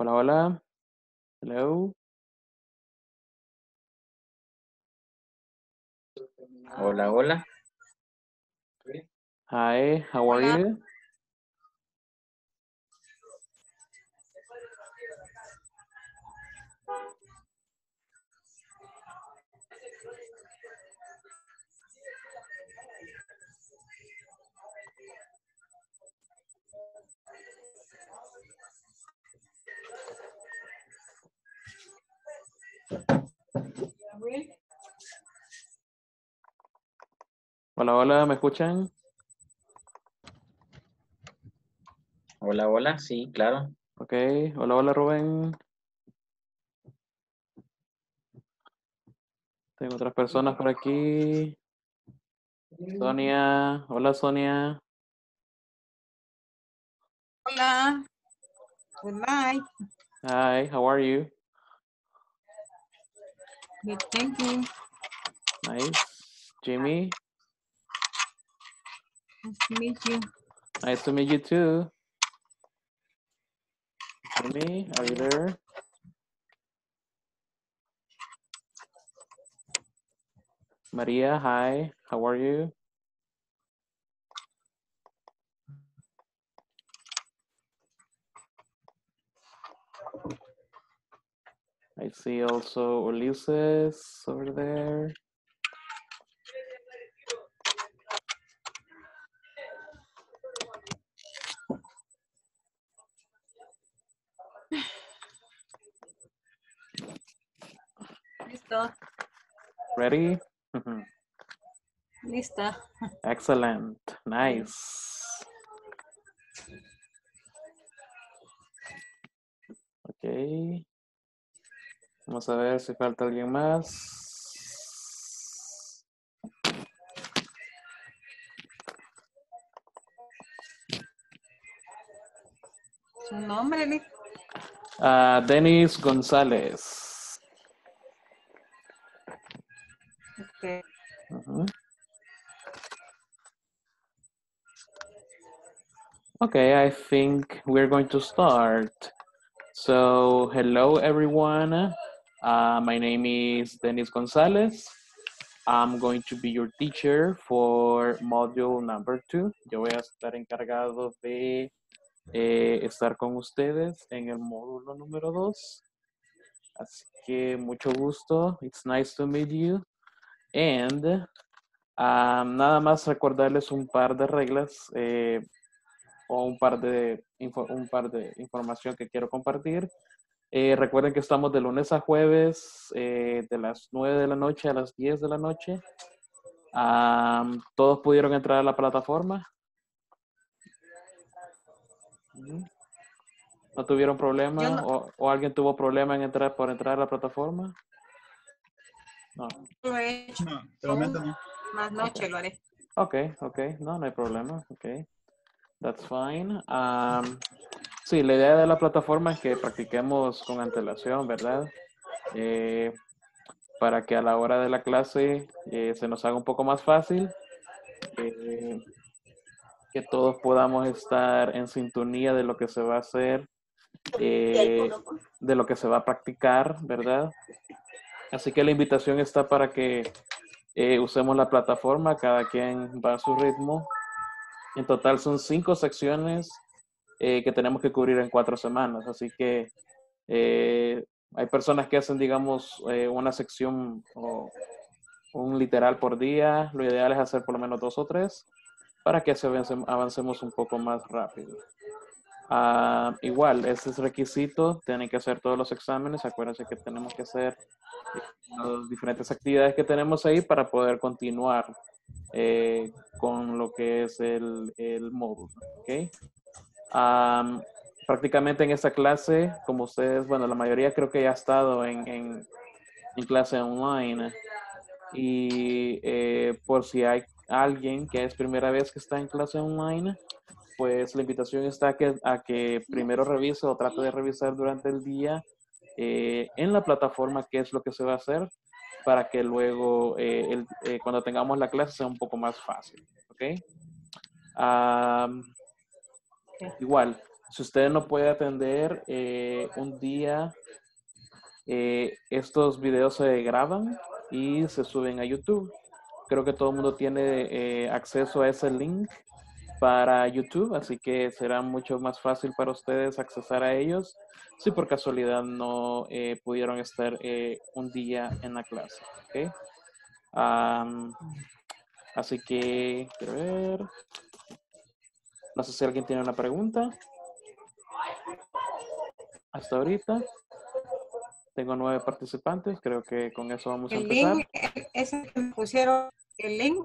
Hola, hola. Hello. Hola, hola. Hi, how are Hola, you? Hola, hola, ¿me escuchan? Hola, hola. Sí, claro. Ok. Hola, hola, Rubén. Tengo otras personas por aquí. Sonia. Hola, Sonia. hola, good night. Hi, how are you? Good thinking. Nice. Jimmy. Nice to meet you. Nice to meet you too. Jimmy, are you there? Maria, hi. How are you? I see also Ulises over there. Listo, Ready? lista. Excellent. Nice. Ok. Vamos a ver si falta alguien más. Su nombre, Liz. Denis González. Okay. Mhm. Okay, I think we're going to start. So, hello everyone. My name is Denis González. I'm going to be your teacher for module number 2. Yo voy a estar encargado de estar con ustedes en el módulo número 2. Así que mucho gusto. It's nice to meet you. And nada más recordarles un par de reglas o un par de información que quiero compartir. Recuerden que estamos de lunes a jueves de las 9 de la noche a las 10 de la noche. ¿Todos pudieron entrar a la plataforma? ¿No tuvieron Yo problema? no ¿O alguien tuvo problema en entrar por entrar a la plataforma? No. lo he hecho. No, de momento no. Más noche lo haré. Okay. No, no hay problema. Okay. That's fine. Sí, la idea de la plataforma es que practiquemos con antelación, ¿verdad? Para que a la hora de la clase se nos haga un poco más fácil, que todos podamos estar en sintonía de lo que se va a hacer, de lo que se va a practicar, ¿verdad? Así que la invitación está para que usemos la plataforma, cada quien va a su ritmo. En total son 5 secciones que tenemos que cubrir en 4 semanas, así que hay personas que hacen, digamos, una sección o un literal por día. Lo ideal es hacer por lo menos 2 o 3 para que así avancemos un poco más rápido. Igual, ese es requisito, tienen que hacer todos los exámenes. Acuérdense que tenemos que hacer las diferentes actividades que tenemos ahí para poder continuar con lo que es el módulo. ¿Okay? Prácticamente en esta clase, como ustedes, bueno, la mayoría creo que ya ha estado en clase online. Y por si hay alguien que es primera vez que está en clase online, pues la invitación está a que primero revise o trate de revisar durante el día en la plataforma qué es lo que se va a hacer para que luego cuando tengamos la clase sea un poco más fácil. ¿Ok? Okay. Igual, Si usted no puede atender un día, estos videos se graban y se suben a YouTube. Creo que todo el mundo tiene acceso a ese link para YouTube, así que será mucho más fácil para ustedes accesar a ellos si por casualidad no pudieron estar un día en la clase. ¿Okay? Así que, quiero ver. No sé si alguien tiene una pregunta. Hasta ahorita. Tengo 9 participantes. Creo que con eso vamos a El empezar. link, ese que me pusieron, el link.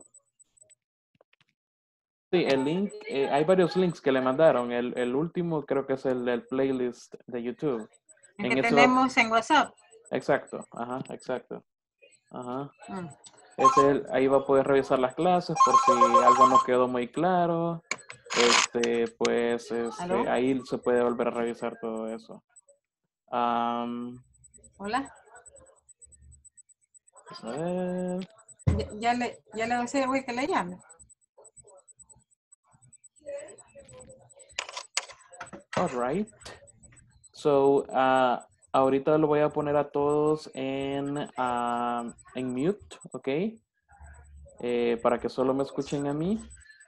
Sí, el link, hay varios links que le mandaron. El último creo que es el playlist de YouTube. El En que ese tenemos en WhatsApp. exacto, ajá, exacto. Ajá. Mm. Ahí va a poder revisar las clases por si algo no quedó muy claro. Pues ¿Aló? ahí se puede volver a revisar todo eso. Hola. Vamos a ver. Ya le voy a decir al güey que le llame. All right. So, ahorita lo voy a poner a todos en mute, ¿ok? Para que solo me escuchen a mí.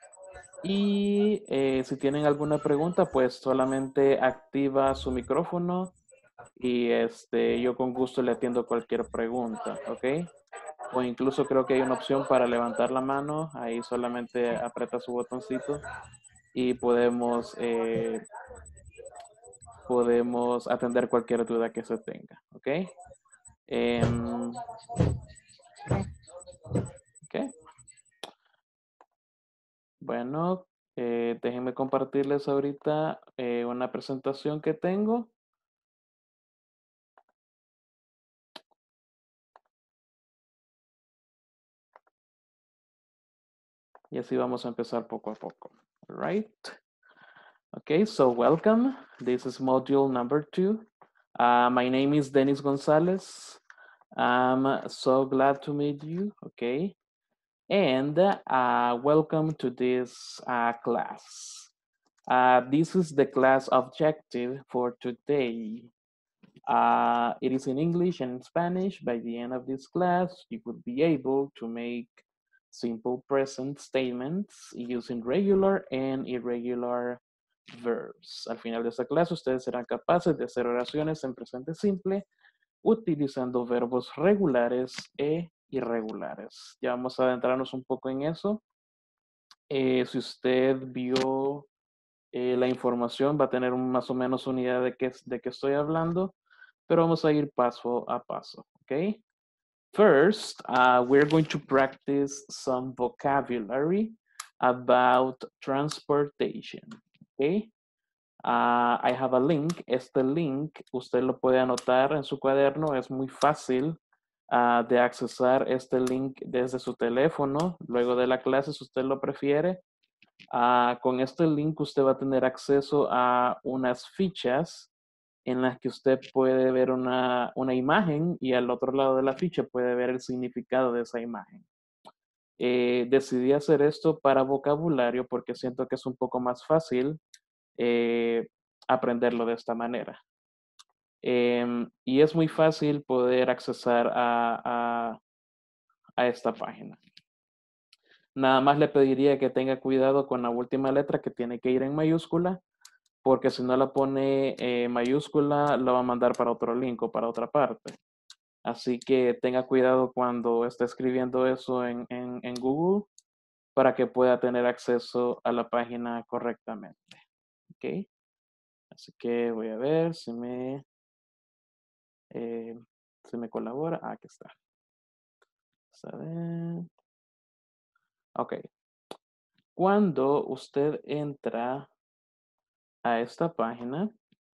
Y si tienen alguna pregunta, pues solamente activa su micrófono y yo con gusto le atiendo cualquier pregunta, ¿ok? O incluso creo que hay una opción para levantar la mano, ahí solamente aprieta su botoncito y podemos atender cualquier duda que se tenga, ¿ok? Ok. Bueno, déjenme compartirles ahorita una presentación que tengo. Y así vamos a empezar poco a poco. All right. Okay, so welcome. This is module number 2. My name is Dennis Gonzalez. I'm so glad to meet you. Okay. And welcome to this class. This is the class objective for today. It is in English and Spanish. By the end of this class, you would be able to make simple present statements using regular and irregular verbs. Al final de esta clase, ustedes serán capaces de hacer oraciones en presente simple utilizando verbos regulares e irregulares. Ya vamos a adentrarnos un poco en eso. Si usted vio la información, va a tener más o menos una idea de qué estoy hablando, pero vamos a ir paso a paso, ¿ok? First, we're going to practice some vocabulary about transportation, ¿ok? I have a link. Este link usted lo puede anotar en su cuaderno. Es muy fácil de accesar este link desde su teléfono. Luego de la clase, si usted lo prefiere. Con este link usted va a tener acceso a unas fichas en las que usted puede ver una imagen y al otro lado de la ficha puede ver el significado de esa imagen. Decidí hacer esto para vocabulario porque siento que es un poco más fácil aprenderlo de esta manera. Y es muy fácil poder accesar a esta página. Nada más le pediría que tenga cuidado con la última letra que tiene que ir en mayúscula, porque si no la pone mayúscula, la va a mandar para otro link o para otra parte. Así que tenga cuidado cuando esté escribiendo eso en Google para que pueda tener acceso a la página correctamente. ¿Ok? Así que voy a ver si me colabora. Aquí está. Vamos a ver. Ok. Cuando usted entra a esta página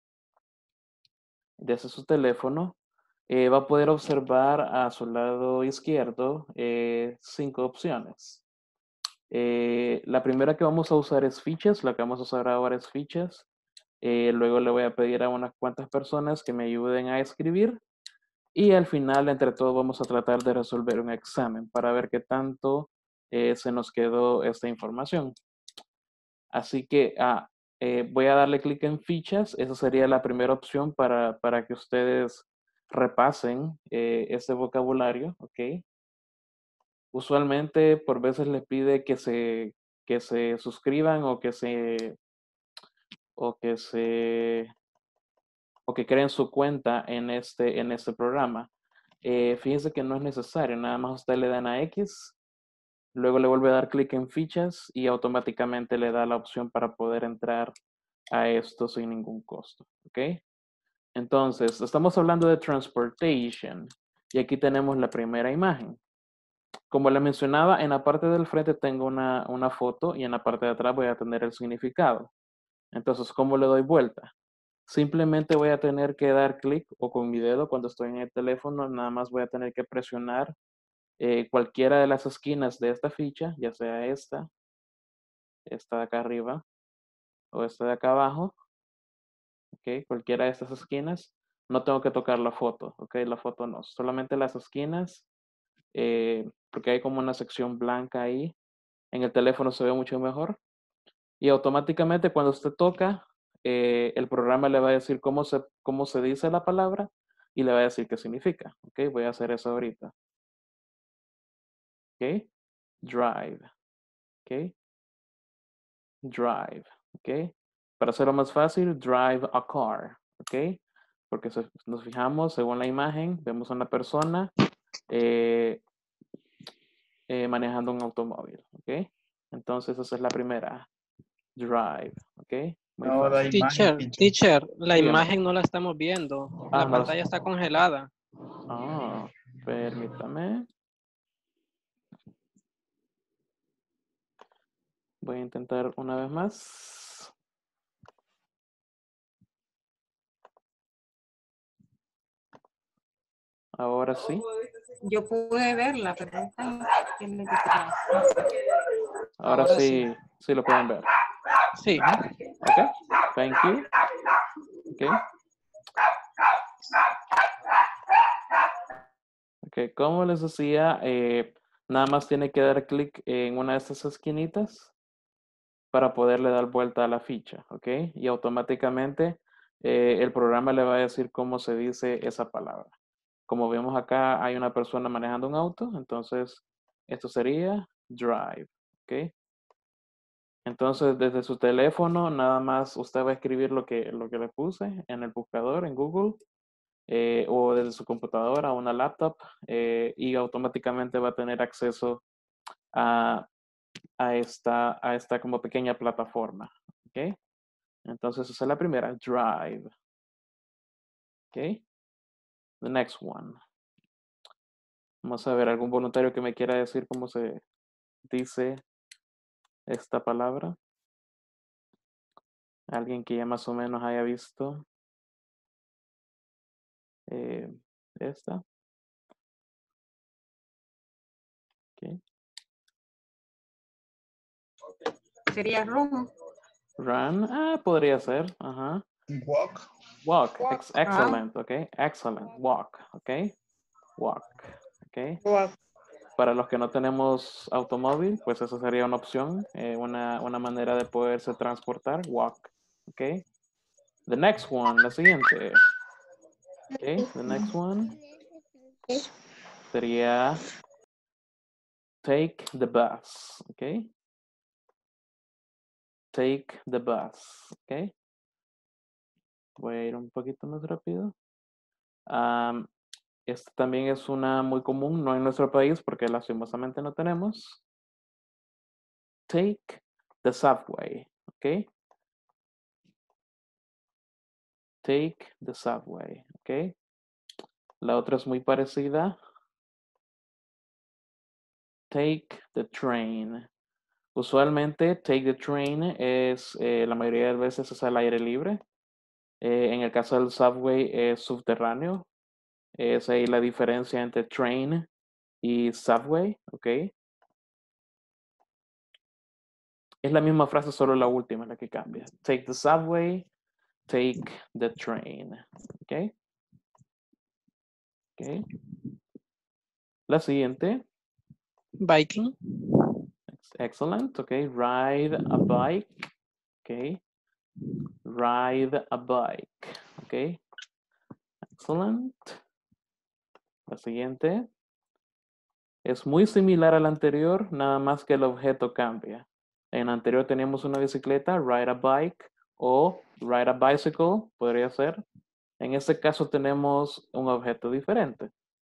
desde su teléfono, va a poder observar a su lado izquierdo 5 opciones. La primera que vamos a usar es fichas. La que vamos a usar ahora es fichas. Luego le voy a pedir a unas cuantas personas que me ayuden a escribir. Y al final, entre todos, vamos a tratar de resolver un examen para ver qué tanto se nos quedó esta información. Así que voy a darle clic en fichas. Esa sería la primera opción para que ustedes repasen ese vocabulario, ¿ok? Usualmente por veces les pide que se suscriban o que se o que creen su cuenta en este programa. Fíjense que no es necesario, nada más usted le dan a X, luego le vuelve a dar clic en fichas y automáticamente le da la opción para poder entrar a esto sin ningún costo, ¿ok? Entonces, estamos hablando de transportation y aquí tenemos la primera imagen. Como le mencionaba, en la parte del frente tengo una foto y en la parte de atrás voy a tener el significado. Entonces, ¿cómo le doy vuelta? Simplemente voy a tener que dar clic o con mi dedo cuando estoy en el teléfono, nada más voy a tener que presionar cualquiera de las esquinas de esta ficha, ya sea esta de acá arriba o esta de acá abajo, ¿ok? Cualquiera de estas esquinas. No tengo que tocar la foto, ¿ok? La foto no, solamente las esquinas, porque hay como una sección blanca ahí. En el teléfono se ve mucho mejor. Y automáticamente cuando usted toca, el programa le va a decir cómo se dice la palabra y le va a decir qué significa. ¿Ok? Voy a hacer eso ahorita. ¿Ok? Drive. ¿Ok? Drive. ¿Ok? Para hacerlo más fácil, drive a car. ¿Ok? Porque si nos fijamos, según la imagen, vemos a una persona eh, manejando un automóvil. ¿Ok? Entonces esa es la primera. Drive. ¿Ok? Muy No da fácil. imagen, teacher. Teacher, la Dígame. imagen no la estamos viendo. Ah, La no. pantalla está congelada. Ah, permítame. Voy a intentar una vez más. Ahora sí. Yo pude verla, pero ahorita tiene que Ahora sí, sí lo pueden ver. Sí. Ok. Thank you. Ok. Ok, como les decía, nada más tiene que dar clic en una de estas esquinitas para poderle dar vuelta a la ficha, ¿ok? Y automáticamente el programa le va a decir cómo se dice esa palabra. Como vemos acá, hay una persona manejando un auto, entonces esto sería drive, ¿ok? Entonces desde su teléfono nada más usted va a escribir lo que le puse en el buscador en Google o desde su computadora o una laptop y automáticamente va a tener acceso a, a esta como pequeña plataforma, ¿ok? Entonces esa es la primera, drive, ¿ok? The next one. Vamos a ver, algún voluntario que me quiera decir cómo se dice esta palabra. Alguien que ya más o menos haya visto eh, esta. Okay. sería room. Run, podría ser, ajá. Walk. Walk, Walk. excellent, ok. Excellent, walk, ok. Walk, ok. Walk. Para los que no tenemos automóvil, pues esa sería una opción, una manera de poderse transportar, walk, ok. The next one, la siguiente. Ok, the next one sería take the bus, ok. Take the bus, ok. Voy a ir un poquito más rápido. Esta también es una muy común, no en nuestro país porque lastimosamente no tenemos. Take the subway, ok. Take the subway, ok. La otra es muy parecida. Take the train. Usualmente take the train es, la mayoría de veces es al aire libre. En el caso del subway es subterráneo. Es ahí la diferencia entre train y subway, ¿ok? Es la misma frase, solo la última la que cambia. Take the subway, take the train, ¿ok? Ok. La siguiente. Biking. Excellent, ok. Ride a bike, ok. Ride a bike. Ok. Excellent. La siguiente. Es muy similar al anterior, nada más que el objeto cambia. En el anterior teníamos una bicicleta, ride a bike, o ride a bicycle, podría ser. En este caso tenemos un objeto diferente.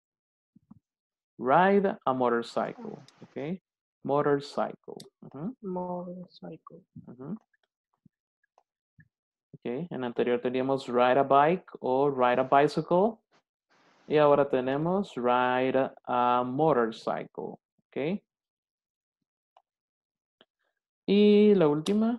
Ride a motorcycle, ¿ok? Motorcycle. Motorcycle. Ok, en el anterior teníamos ride a bike o ride a bicycle. Y ahora tenemos ride a motorcycle, ¿ok? Y la última,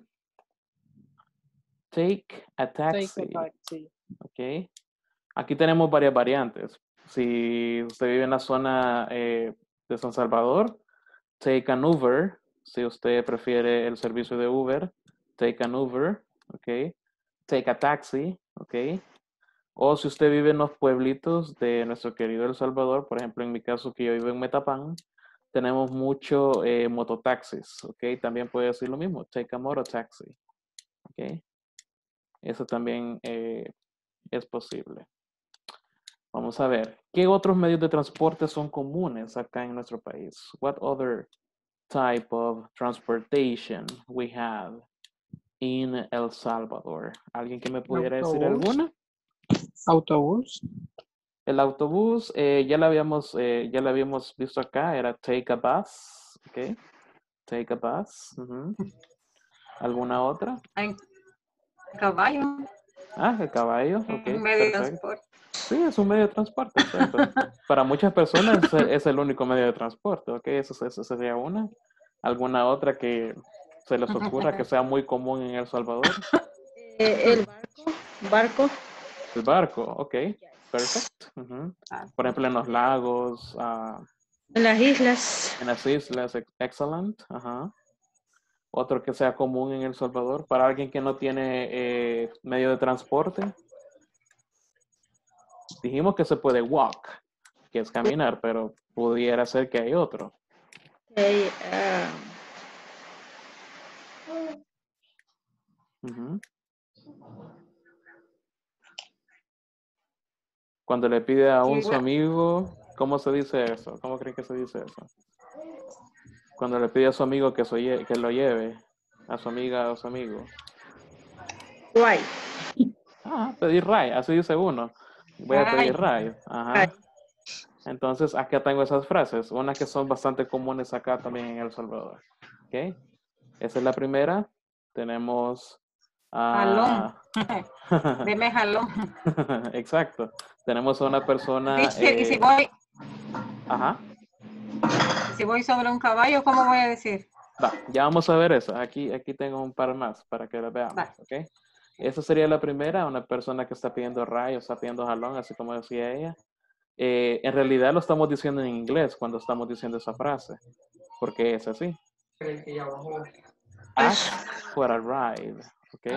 take a taxi. Take a taxi. Ok. Aquí tenemos varias variantes. Si usted vive en la zona de San Salvador, take an Uber. Si usted prefiere el servicio de Uber, take an Uber. Ok. Take a taxi. Ok. O si usted vive en los pueblitos de nuestro querido El Salvador, por ejemplo, en mi caso que yo vivo en Metapán, tenemos mucho mototaxis. Ok. También puede decir lo mismo. Take a mototaxi. Ok. Eso también es posible. Vamos a ver, ¿qué otros medios de transporte son comunes acá en nuestro país? What other type of transportation we have in El Salvador? ¿Alguien que me pudiera decir Autobús. alguna? Autobús. El autobús, ya lo habíamos visto acá, era take a bus, ¿ok? Take a bus. ¿Alguna otra? Hay caballo, Ah, el caballo, ok, un medio de perfecto. transporte. Sí, es un medio de transporte, exacto. Para muchas personas es el único medio de transporte, ¿ok? Eso sería una. ¿Alguna otra que se les ocurra que sea muy común en El Salvador? El barco. El barco, ok, perfecto. Por ejemplo, en los lagos, En las islas. en las islas, excellent. Ajá. Otro que sea común en El Salvador, para alguien que no tiene medio de transporte. Dijimos que se puede walk, que es caminar, pero pudiera ser que hay otro. Okay, Cuando le pide a Sí, su amigo, ¿cómo se dice eso? ¿Cómo creen que se dice eso? Cuando le pide a su amigo que lo lleve, a su amiga o a su amigo. Guay. Pedir ride, así dice uno. Voy a pedir ride. Ajá. Ride. Entonces, acá tengo esas frases, unas que son bastante comunes acá también en El Salvador. ¿Ok? Esa es la primera. Tenemos... jalón. Deme jalón. Exacto. Tenemos a una persona... Teacher, y Ajá. si voy sobre un caballo, ¿cómo voy a decir? Va, ya vamos a ver eso. Aquí tengo un par más para que lo veamos. Va. ¿Ok? Esa sería la primera, una persona que está pidiendo ride o está pidiendo jalón, así como decía ella. En realidad lo estamos diciendo en inglés cuando estamos diciendo esa frase, porque es así. Ask for a ride. ¿Ok?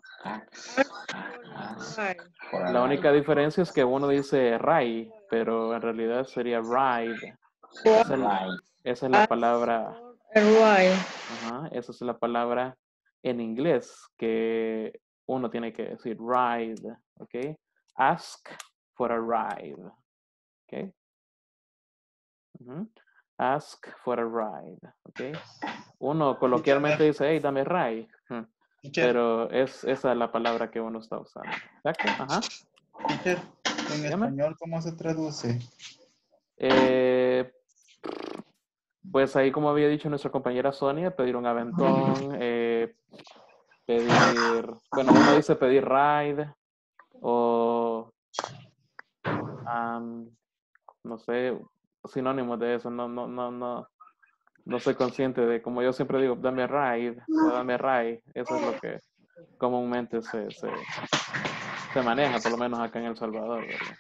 La única diferencia es que uno dice ride, pero en realidad sería ride. Esa es la palabra. Ajá, esa es la palabra en inglés que uno tiene que decir ride, ¿ok? Ask for a ride, ¿ok? Ask for a ride, ¿ok? Uno coloquialmente dice, hey, dame ride, pero esa es la palabra que uno está usando. ¿Exacto? Ajá. En español, ¿cómo se traduce? Pues ahí, como había dicho nuestra compañera Sonia, pedir un aventón, bueno, uno dice pedir ride o, no sé, sinónimos de eso, no soy consciente de, como yo siempre digo, dame ride o dame ride, eso es lo que comúnmente se maneja, por lo menos acá en El Salvador, ¿verdad?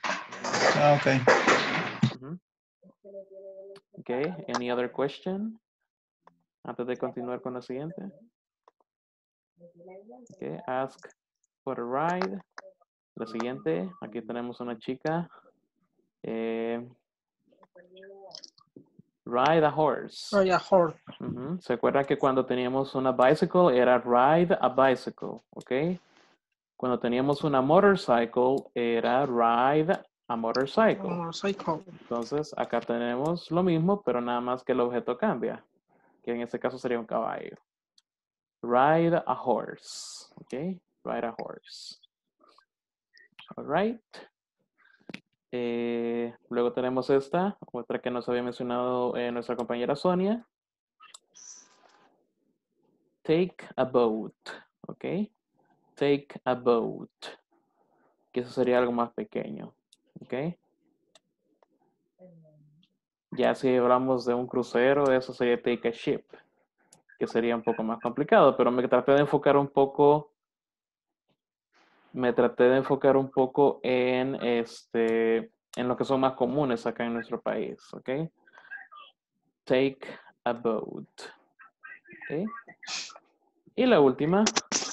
Ok. Okay, any other question? Antes de continuar con la siguiente. Okay, ask for a ride. La siguiente, aquí tenemos una chica. Ride a horse. Ride a horse. ¿Se acuerdan que cuando teníamos una bicycle era ride a bicycle? ¿Ok? Cuando teníamos una motorcycle, era ride a motorcycle. Motorcycle. Entonces, acá tenemos lo mismo, pero nada más que el objeto cambia, que en este caso sería un caballo. Ride a horse, ¿ok? Ride a horse. All right. Luego tenemos esta, otra que nos había mencionado nuestra compañera Sonia. Take a boat, ¿ok? Take a boat. Que eso sería algo más pequeño, ¿ok? Ya si hablamos de un crucero, eso sería take a ship, que sería un poco más complicado, pero me traté de enfocar un poco en lo que son más comunes acá en nuestro país, ¿ok? Take a boat, ¿ok? Y la última,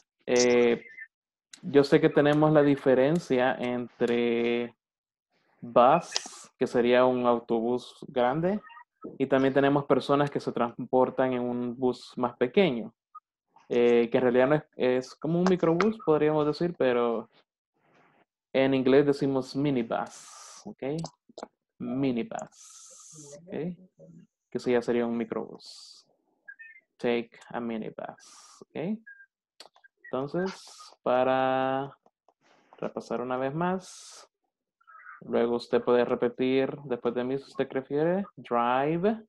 yo sé que tenemos la diferencia entre bus, que sería un autobús grande, y también tenemos personas que se transportan en un bus más pequeño, que en realidad no es como un microbús, podríamos decir, pero en inglés decimos minibus, ¿ok? Minibus, ¿ok? Que eso ya sería un microbús. Take a minibus, ¿ok? Entonces, para repasar una vez más, luego usted puede repetir después de mí si usted prefiere. Drive,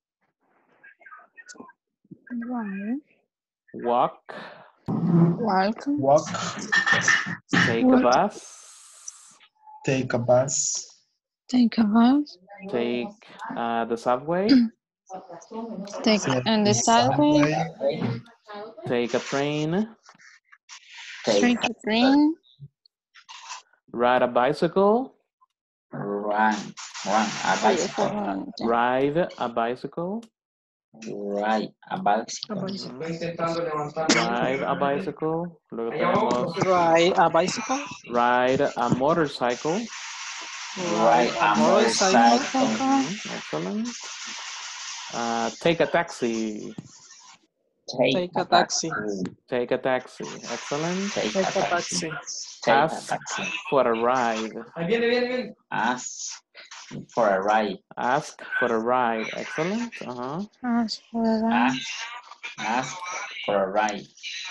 Right. walk, Walk. Walk, take a bus, take a bus, Take a bus. take the subway, Take take and the the subway. subway, take a train, Take a train. ride a bicycle, Run a bicycle. ride a bicycle, Ride a bicycle. ride a bicycle. Luego tenemos Ride a bicycle. ride a motorcycle. Ride a motorcycle. Excellent. Take a taxi. Take a taxi. Take a taxi. Excellent. Take Take a taxi. Take a Ask taxi. for a ride. Ask for a ride. Ask for a ride. Excellent. Ask for a ride. Ask for a ride.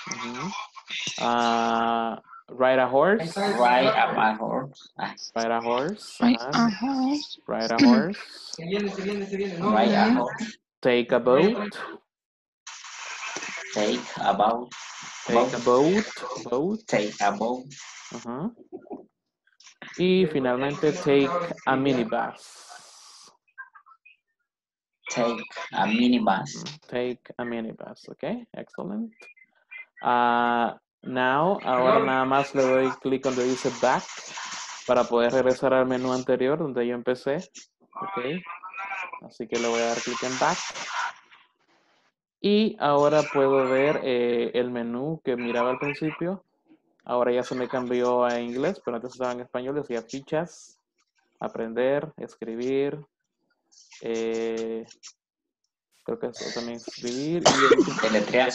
Ride a horse. Ride a horse. Ride a horse. Ride a horse. Ride a horse. Ride a horse. Take a boat. Take a boat. Take a boat. Boat. Take a boat. Y finalmente take a minibus. Take a minibus. Take a minibus. Okay, excellent. Now, ahora nada más le doy clic donde dice back para poder regresar al menú anterior donde yo empecé. Ok, así que le voy a dar clic en back. Y ahora puedo ver el menú que miraba al principio. Ahora ya se me cambió a inglés, pero antes estaba en español. Decía fichas, aprender, escribir. Creo que eso también escribir. Y Deletrear.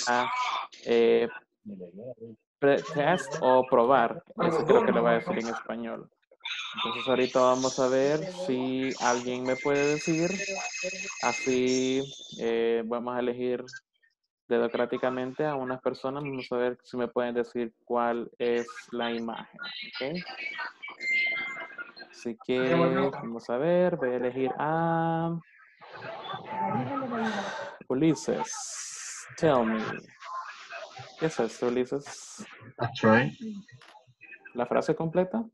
Test o probar. Eso creo que le va a decir en español. Entonces ahorita vamos a ver si alguien me puede decir. Así vamos a elegir democráticamente a unas personas. Vamos a ver si me pueden decir cuál es la imagen. ¿Okay? Así que vamos a ver. Voy a elegir a Ulises. Tell me. ¿Qué es esto, Ulises? A train. ¿La frase completa?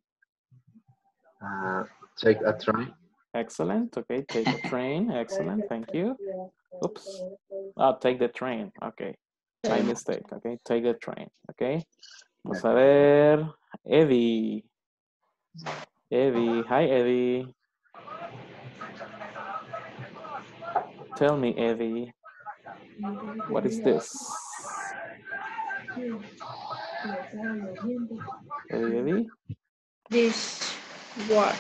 Take a train. Excellent. Okay, take a train. Excellent. Thank you. Oops. Take the train. Okay. My mistake. Okay, take the train. Okay. Vamos a ver. Eddie. Eddie. Hi, Eddie. Tell me, Eddie. What is this? Eddie? This what?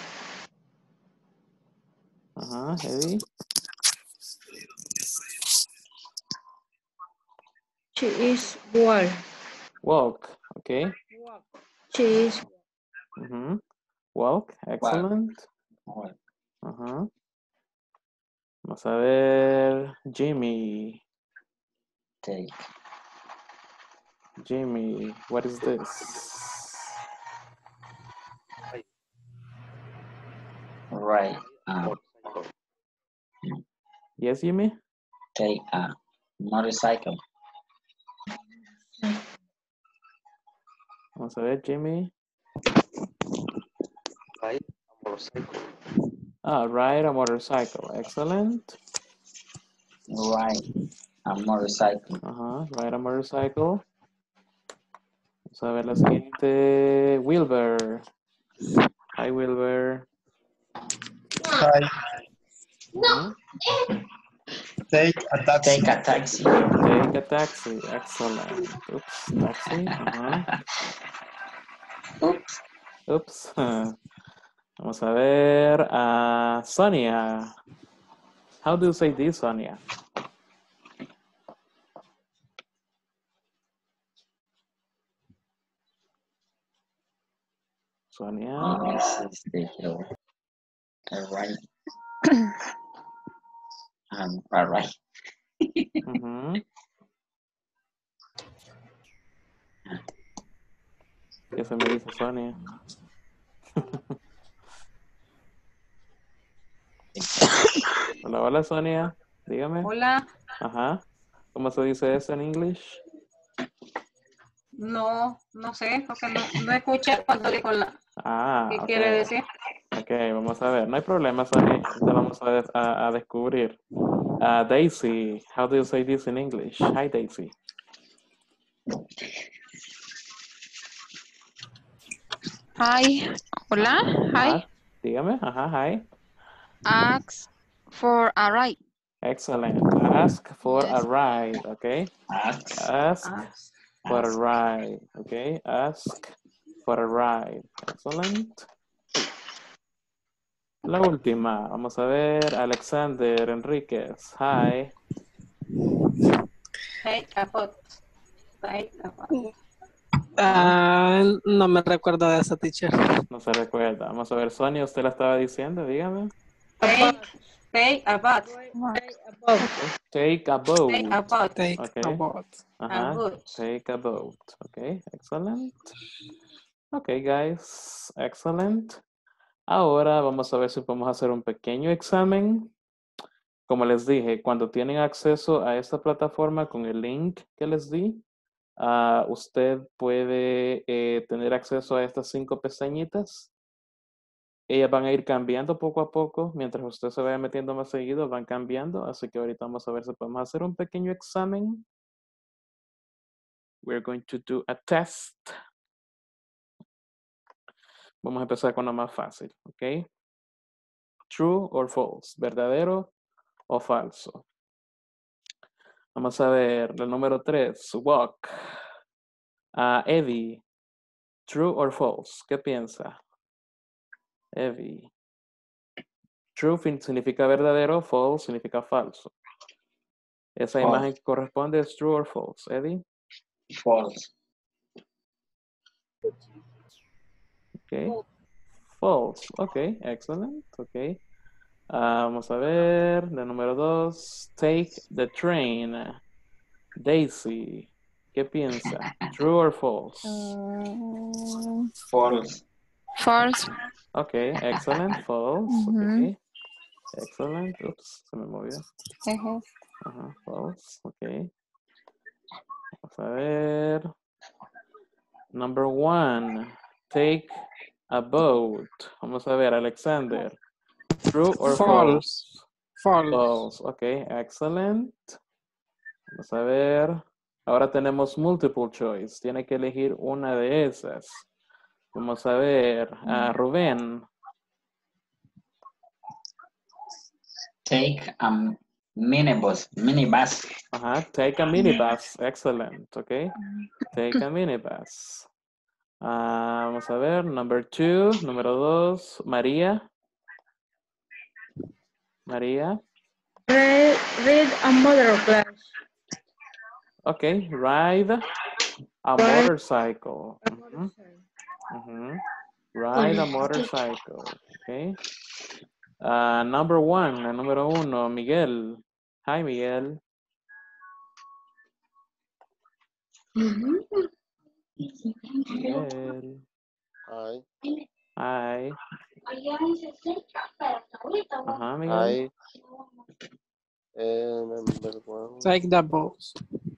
Eddie? She is wall. Walk. Okay. Walk. Cheese. Ujú. Walk, excellent. Walk. Ajá. Vamos a ver, Jimmy. Take. Jimmy, what is this? Right. Yes, Jimmy? Take a motorcycle. Vamos a ver, Jimmy. Ride a motorcycle. Ride a motorcycle. Excellent. Ride a motorcycle. Ride a motorcycle. Vamos a ver la siguiente. Wilber. Hi, Wilber. Hi. Take a taxi. Take a taxi. Take a taxi. Excellent. Oops, taxi. Oops. Oops. Vamos a ver. Sonia. How do you say this, Sonia? Sonia. This is the hill. All right. All right. ¿Qué se me dice Sonia? Hola, hola Sonia. Dígame. Hola. Ajá. ¿Cómo se dice eso en English? No sé, porque no escuché cuando dijo la. ¿Qué quiere decir? Ok, vamos a ver. No hay problema, Sonia. Ya vamos a descubrir. Daisy, how do you say this in English? Hi, Daisy. Hi. Hola. Hi. Dígame. Ajá, hi. Ask for a ride. Excellent. Ask for a ride, okay? Ask for a ride, okay? Ask for a ride. Excellent. La última, vamos a ver, Alexander Enríquez. Hi. Take a boat. No me recuerdo de esa, teacher. No se recuerda. Vamos a ver, Sonia, usted la estaba diciendo, dígame. Take a boat. Take a boat. Take a boat. Take Okay. a boat. Ajá. A boat. Take a boat. Okay, excellent. Okay, guys, excellent. Ahora vamos a ver si podemos hacer un pequeño examen. Como les dije, cuando tienen acceso a esta plataforma con el link que les di, usted puede tener acceso a estas 5 pestañitas. Ellas van a ir cambiando poco a poco. Mientras usted se vaya metiendo más seguido, van cambiando. Así que ahorita vamos a ver si podemos hacer un pequeño examen. We're going to do a test. Vamos a empezar con lo más fácil, ¿ok? True or false, verdadero o falso. Vamos a ver el número 3, walk. Eddie, true or false, ¿qué piensa? Eddie. True significa verdadero, false significa falso. Esa imagen que corresponde es true or false, Eddie. False. Okay. False. Ok, excellent. Ok. Vamos a ver. El número 2. Take the train. Daisy. ¿Qué piensa? True or false? False. False. Ok, excellent. False. Ok. Excellent. Oops, se me movió. Ajá, false. Ok. Vamos a ver. Number 1. Take a boat. Vamos a ver, Alexander. True or false? False. False. Ok, excellent. Vamos a ver. Ahora tenemos multiple choice. Tiene que elegir una de esas. Vamos a ver. Rubén. Take a minibus. Ajá, take a minibus. Excellent. Ok. Take a minibus. Vamos a ver. Number 2. Número 2. María. María. Read a motorcycle. Ok, ride a motorcycle. Ride a motorcycle. Okay. Number one, el número uno, Miguel. Hi, Miguel. Miguel. Hi. Hi. Miguel. Hi. Number one. Take the bus.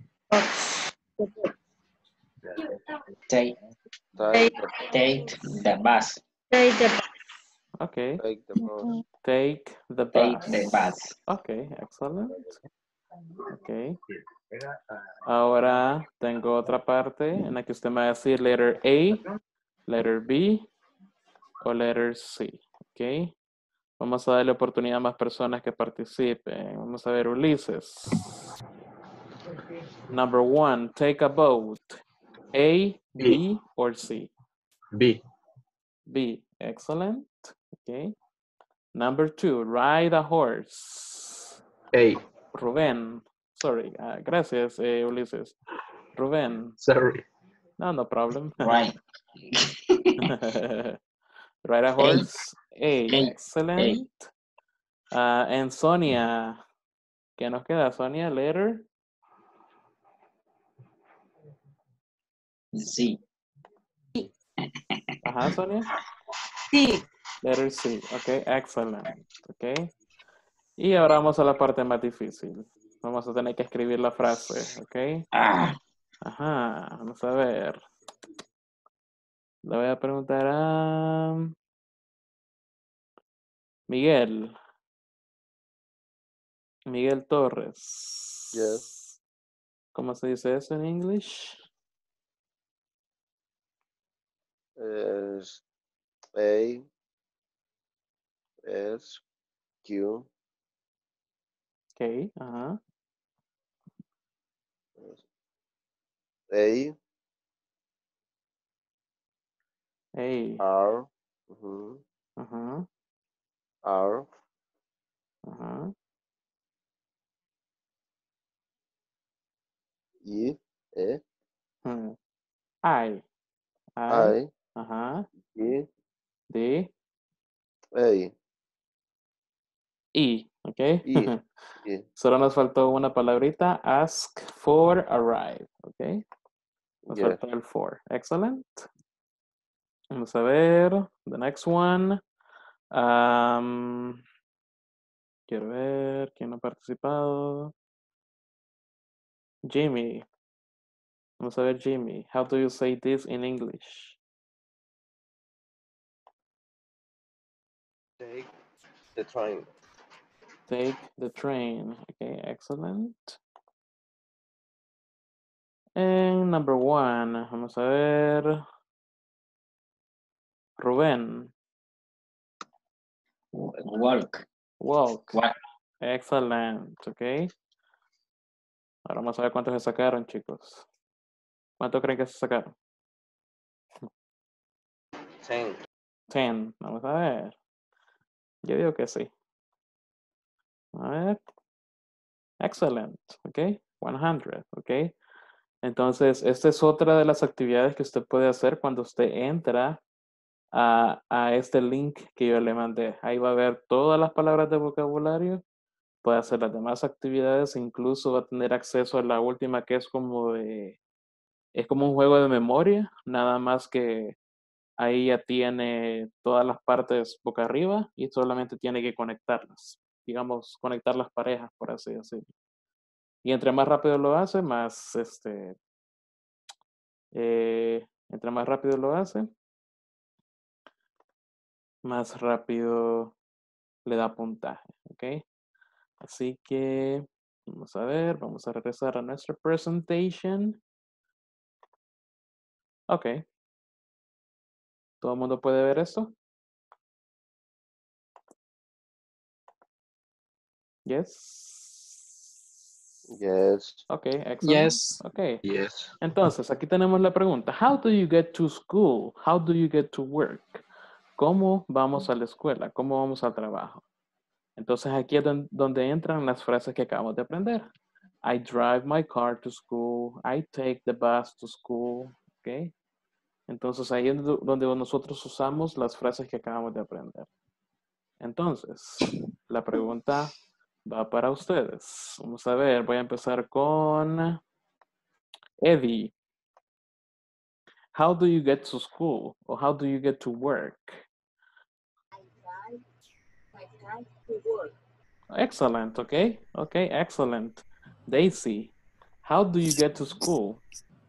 Take Take the bus. Take the bus. Okay. the bus. Take the Take bus. the bus. Okay, excellent. Okay. Ahora tengo otra parte en la que usted me va a decir letter A, letter B o letter C. Ok. Vamos a darle oportunidad a más personas que participen. Vamos a ver, Ulises. Number one, take a boat. A, B, or C? B. B, excellent. Okay. Number two, ride a horse. A. Rubén. Sorry, gracias, Ulises. Rubén. Sorry. No problem. Right. Ride a horse. A, A. excellent. And Sonia. ¿Qué nos queda, Sonia? Letter? C. Ajá, Sonia. Sí. Letter C. Ok, excellent. Ok. Y ahora vamos a la parte más difícil. Vamos a tener que escribir la frase. Ok. Ajá, vamos a ver. Le voy a preguntar a Miguel. Miguel Torres. Yes. ¿Cómo se dice eso en inglés? Es A. S. Q. Ok, ajá. A. A. R. Ajá. R. Ajá. E. E. I. I. Ajá. E. D. A. E. Ok. E. E. Solo nos faltó una palabrita. Ask for a ride. Ok. Nos Yeah. faltó el for. Excellent. Vamos a ver. The next one. Quiero ver quién ha participado. Jimmy. Vamos a ver, Jimmy. How do you say this in English? Take the train. Take the train. Okay, excellent. And number one. Vamos a ver. Rubén. Walk. Walk. Walk. Excellent. Okay. Ahora vamos a ver cuántos se sacaron, chicos. ¿Cuánto creen que se sacaron? 10. 10. Vamos a ver. Yo digo que sí. A ver. Excellent. Ok. 100. Ok. Entonces, esta es otra de las actividades que usted puede hacer cuando usted entra a este link que yo le mandé. Ahí va a ver todas las palabras de vocabulario. Puede hacer las demás actividades. Incluso va a tener acceso a la última que es como un juego de memoria. Nada más que ahí ya tiene todas las partes boca arriba y solamente tiene que conectarlas. Digamos, conectar las parejas, por así decirlo. Y entre más rápido lo hace, entre más rápido lo hace, más rápido le da puntaje, ¿ok? Así que vamos a ver, vamos a regresar a nuestra presentation. Ok. ¿Todo el mundo puede ver esto? Yes. Yes. Ok, excellent. Yes. Ok. Yes. Entonces, aquí tenemos la pregunta. How do you get to school? How do you get to work? ¿Cómo vamos a la escuela? ¿Cómo vamos al trabajo? Entonces, aquí es donde entran las frases que acabamos de aprender. I drive my car to school. I take the bus to school. ¿Ok? Entonces ahí es donde nosotros usamos las frases que acabamos de aprender. Entonces, la pregunta va para ustedes. Vamos a ver, voy a empezar con Eddie. How do you get to school? Or how do you get to work? I drive to work. Excellent, okay? Okay, excellent. Daisy, how do you get to school?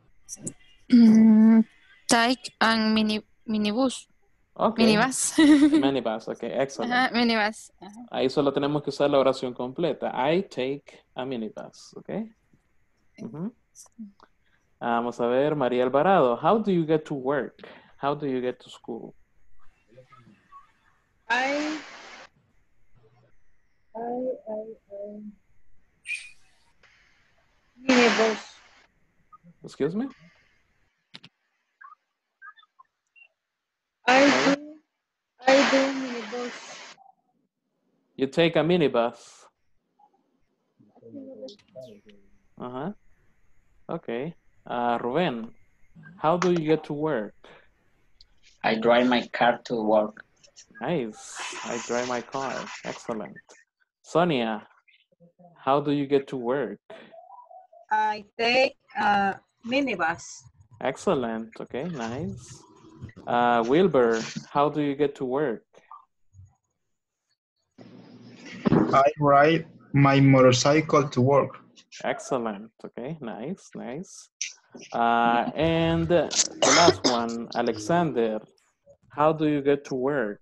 Take and minibus. Okay. Minibus. Minibus, okay, excellent. Ajá, minibus. Ajá. Ahí solo tenemos que usar la oración completa. I take a minibus, okay? Vamos a ver, María Alvarado. How do you get to work? How do you get to school? Minibus. Excuse me? I do minibus. You take a minibus. Uh-huh. Okay. Ruben, how do you get to work? I drive my car to work. Nice. I drive my car. Excellent. Sonia, how do you get to work? I take a minibus. Excellent. Okay, nice. Wilbur, how do you get to work? I ride my motorcycle to work. Excellent. Okay, nice, nice. And the last one, Alexander, how do you get to work?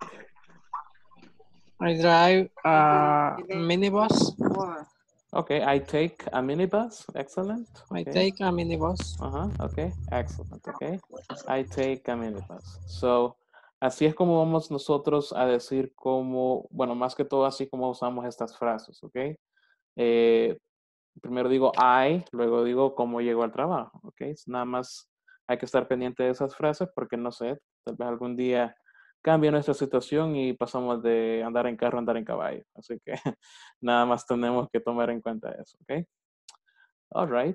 I drive a minibus. Okay, I take a minibus. Excellent. Okay. I take a minibus. Okay, excellent. Okay, I take a minibus. So, así es como vamos nosotros a decir cómo, bueno, más que todo así como usamos estas frases, ¿ok? Primero digo I, luego digo cómo llego al trabajo, ¿ok? Nada más hay que estar pendiente de esas frases porque no sé, tal vez algún día cambia nuestra situación y pasamos de andar en carro a andar en caballo. Así que nada más tenemos que tomar en cuenta eso, ¿ok? All right.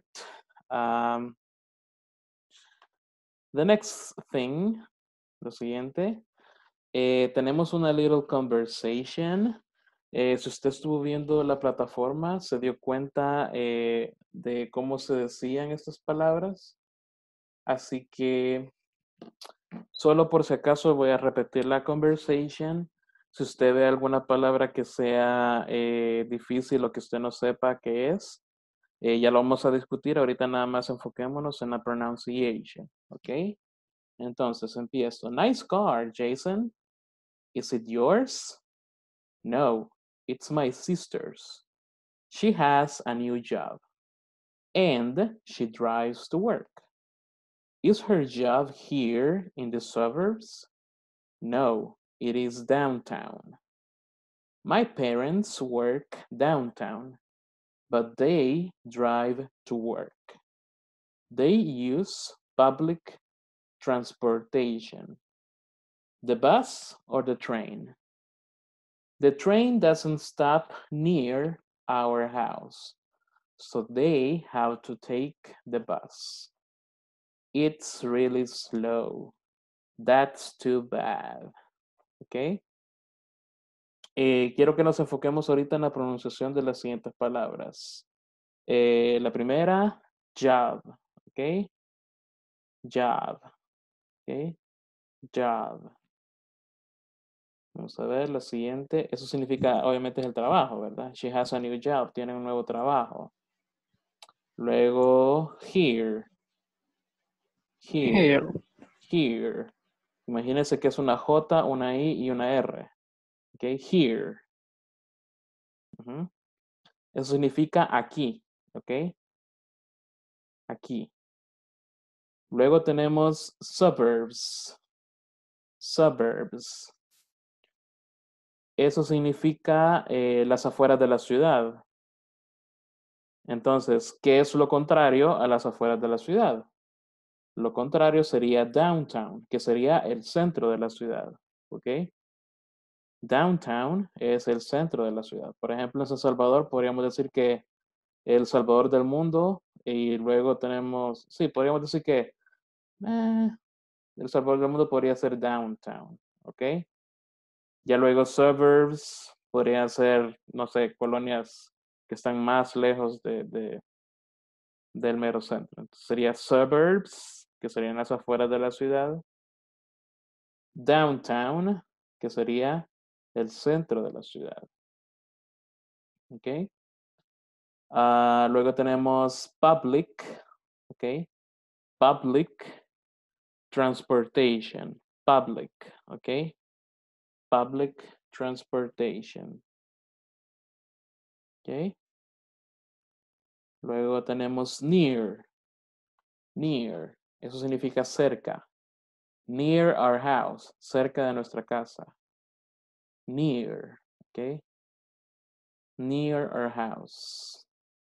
The next thing, lo siguiente, tenemos una little conversation. Si usted estuvo viendo la plataforma, se dio cuenta de cómo se decían estas palabras. Así que solo por si acaso voy a repetir la conversation. Si usted ve alguna palabra que sea difícil o que usted no sepa qué es, ya lo vamos a discutir. Ahorita nada más enfoquémonos en la pronunciation, ¿ok? Entonces empiezo. Nice car, Jason. Is it yours? No, it's my sister's. She has a new job and she drives to work. Is her job here in the suburbs? No, it is downtown. My parents work downtown, but they drive to work. They use public transportation. The bus or the train? The train doesn't stop near our house, so they have to take the bus. It's really slow. That's too bad. ¿Ok? Quiero que nos enfoquemos ahorita en la pronunciación de las siguientes palabras. La primera, job. ¿Ok? Job. ¿Ok? Job. Vamos a ver la siguiente. Eso significa, obviamente, es el trabajo, ¿verdad? She has a new job. Tiene un nuevo trabajo. Luego, here. Here. Here. Imagínense que es una J, una I y una R. ¿Ok? Here. Eso significa aquí. ¿Ok? Aquí. Luego tenemos suburbs. Suburbs. Eso significa las afueras de la ciudad. Entonces, ¿qué es lo contrario a las afueras de la ciudad? Lo contrario sería downtown, que sería el centro de la ciudad. ¿Ok? Downtown es el centro de la ciudad. Por ejemplo, en San Salvador podríamos decir que el Salvador del mundo y luego tenemos, sí, podríamos decir que El Salvador del mundo podría ser downtown, ¿ok? Ya luego suburbs podría ser, no sé, colonias que están más lejos del mero centro. Entonces sería suburbs, que serían las afueras de la ciudad. Downtown, que sería el centro de la ciudad. ¿Ok? Luego tenemos public, ¿ok? Public transportation, public, ¿ok? Public transportation. ¿Ok? Luego tenemos near, near, eso significa cerca. Near our house, cerca de nuestra casa. Near, ¿ok? Near our house.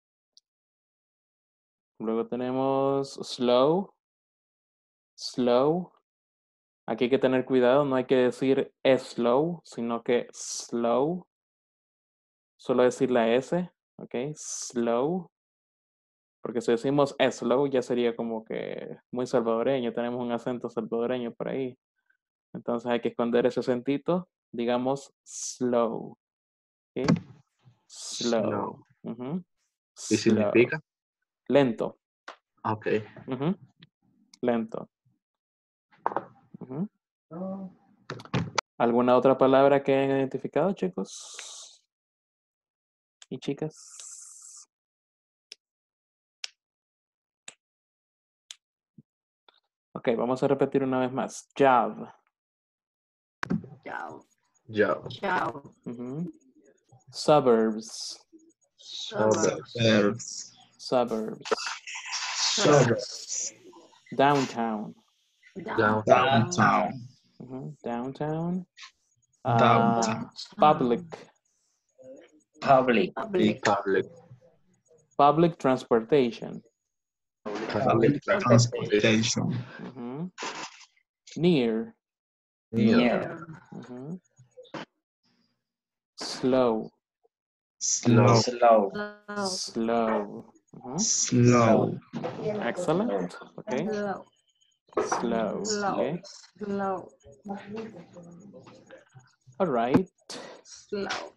Luego tenemos slow, slow. Aquí hay que tener cuidado, no hay que decir slow, sino que slow. Solo decir la S, ¿ok? Slow. Porque si decimos slow ya sería como que muy salvadoreño, tenemos un acento salvadoreño por ahí. Entonces hay que esconder ese acentito, digamos slow, ¿ok? Slow. Ujú. ¿Qué Slow. significa? Lento. Ok. Ujú. Lento. Ujú. ¿Alguna otra palabra que hayan identificado, chicos? ¿Y chicas? Ok, vamos a repetir una vez más. Job. Chao. Ya. Chao. Ujú. Suburbs. Suburbs. Suburbs. Suburbs. Downtown. Downtown. Ujú. Downtown. Downtown. Public. Public. Public. Public transportation. Public transportation. Ujú. Near. Near. Ujú. Slow. Slow. Slow. Slow. Ujú. Slow. Excellent. Okay. Slow. Okay. Slow. All right. Slow.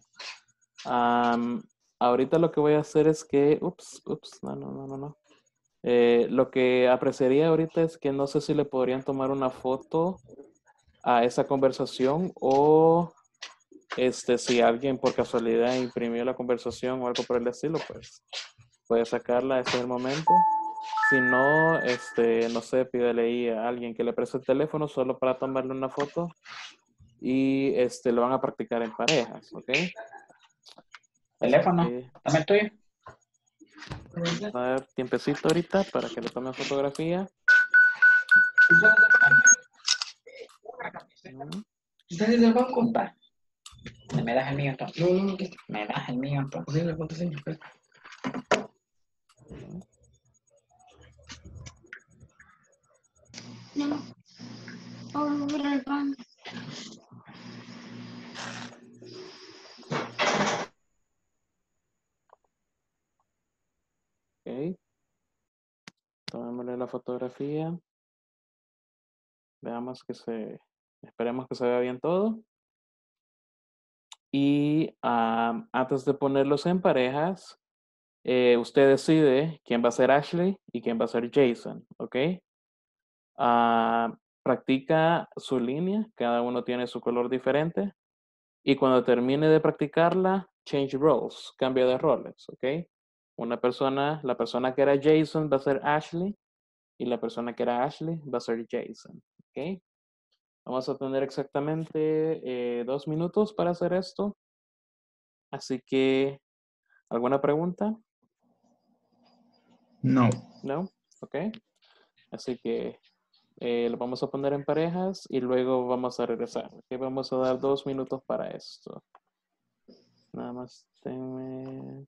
Ahorita lo que voy a hacer es que, no. Lo que apreciaría ahorita es que no sé si le podrían tomar una foto a esa conversación o si alguien por casualidad imprimió la conversación o algo por el estilo, pues puede sacarla, ese es el momento. Si no, no sé, pídele ahí a alguien que le preste el teléfono solo para tomarle una foto y lo van a practicar en parejas, ¿ok? Teléfono. Dame el tuyo. Vamos a dar tiempecito ahorita para que le tomen fotografía. Compa. Me das el mío entonces. Me das el mío entonces. Ok. Tomémosle la fotografía. Veamos esperemos que se vea bien todo. Y antes de ponerlos en parejas, usted decide quién va a ser Ashley y quién va a ser Jason, ¿ok? Practica su línea, cada uno tiene su color diferente. Y cuando termine de practicarla, change roles, cambia de roles, ¿ok? La persona que era Jason va a ser Ashley y la persona que era Ashley va a ser Jason, ¿ok? Vamos a tener exactamente 2 minutos para hacer esto. Así que, ¿alguna pregunta? No. ¿No? Ok. Así que lo vamos a poner en parejas y luego vamos a regresar. ¿Ok? Vamos a dar 2 minutos para esto. Nada más tenme...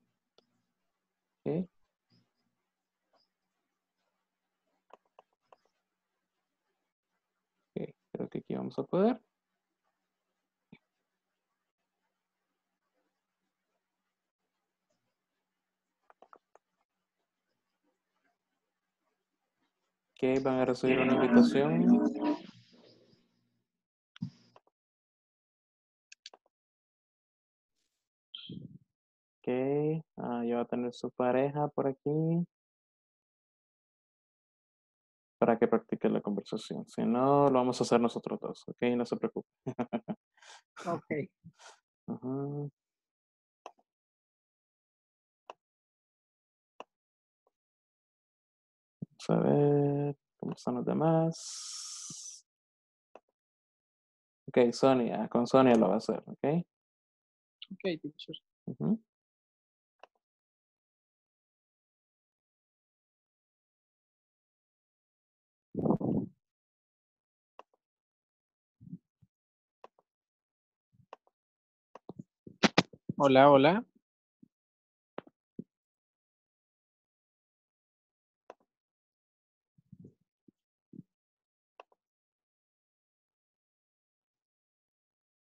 Ok. Ok, creo que aquí vamos a poder. Ok, van a recibir una invitación. Ok, ya va a tener su pareja por aquí. Para que practique la conversación. Si no, lo vamos a hacer nosotros dos. Ok, no se preocupe. Ok. Ajá. Vamos a ver cómo están los demás. Ok, Sonia, con Sonia lo va a hacer, ok. Ok, teacher. Ujú. Hola, hola.